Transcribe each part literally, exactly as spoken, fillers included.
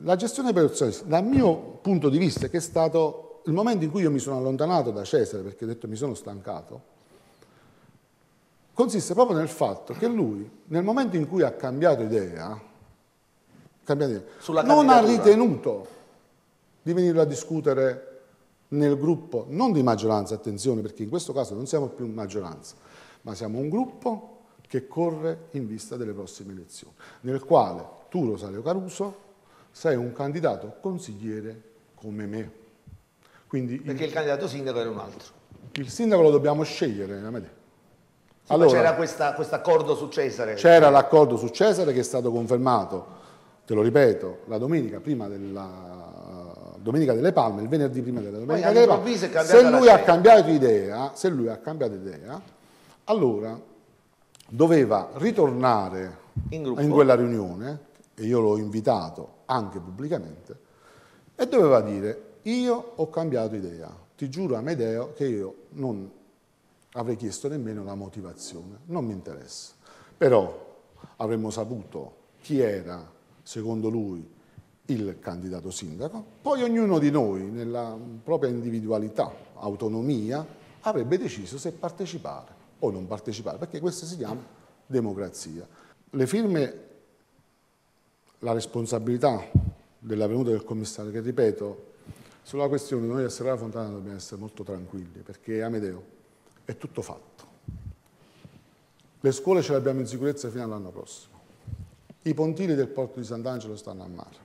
La gestione personalistica, dal mio punto di vista, che è stato il momento in cui io mi sono allontanato da Cesare, perché ho detto mi sono stancato, consiste proprio nel fatto che lui, nel momento in cui ha cambiato idea, cambiato idea non ha ritenuto di venirlo a discutere nel gruppo, non di maggioranza, attenzione, perché in questo caso non siamo più maggioranza, ma siamo un gruppo che corre in vista delle prossime elezioni, nel quale tu, Rosario Caruso, sei un candidato consigliere come me. Quindi perché il, il candidato sindaco era un altro. Il sindaco lo dobbiamo scegliere. Sì, allora, c'era questo accordo su Cesare. C'era l'accordo su Cesare che è stato confermato, te lo ripeto, la domenica prima della Domenica delle Palme, il venerdì prima della Domenica delle Palme. Se lui ha cambiato idea, se lui ha cambiato idea, allora doveva ritornare in, in quella riunione, e io l'ho invitato anche pubblicamente, e doveva dire: io ho cambiato idea, ti giuro Amedeo che io non avrei chiesto nemmeno la motivazione, non mi interessa, però avremmo saputo chi era secondo lui il candidato sindaco, poi ognuno di noi nella propria individualità, autonomia, avrebbe deciso se partecipare o non partecipare, perché questa si chiama democrazia. Le firme, la responsabilità della venuta del commissario, che ripeto, sulla questione noi a Serrara Fontana dobbiamo essere molto tranquilli, perché Amedeo è tutto fatto. Le scuole ce le abbiamo in sicurezza fino all'anno prossimo, i pontili del porto di Sant'Angelo stanno a mare,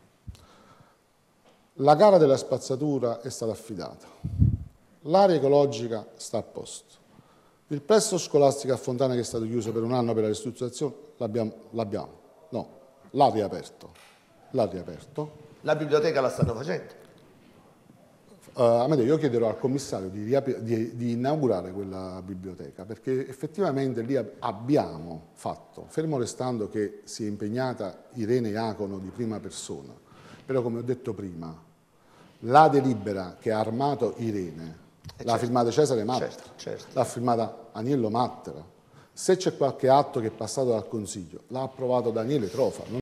la gara della spazzatura è stata affidata, l'area ecologica sta a posto, il plesso scolastico a Fontana che è stato chiuso per un anno per la ristrutturazione l'abbiamo, l'abbiamo, no, l'ha riaperto, l'ha riaperto. La biblioteca la stanno facendo? Uh, Amedeo, io chiederò al commissario di, di, di inaugurare quella biblioteca, perché effettivamente lì abbiamo fatto, fermo restando che si è impegnata Irene Iacono di prima persona, però come ho detto prima, la delibera che ha armato Irene, eh l'ha certo. firmata Cesare Mattera, certo, certo. l'ha firmata Aniello Mattera, se c'è qualche atto che è passato dal Consiglio, l'ha approvato Daniele Trofa.